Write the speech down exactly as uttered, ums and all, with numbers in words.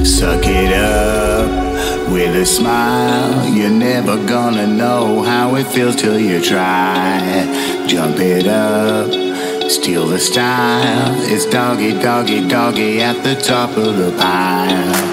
Suck it up with a smile. You're never gonna know how it feels till you try. Jump it up, steal the style. It's doggy, doggy, doggy at the top of the pile.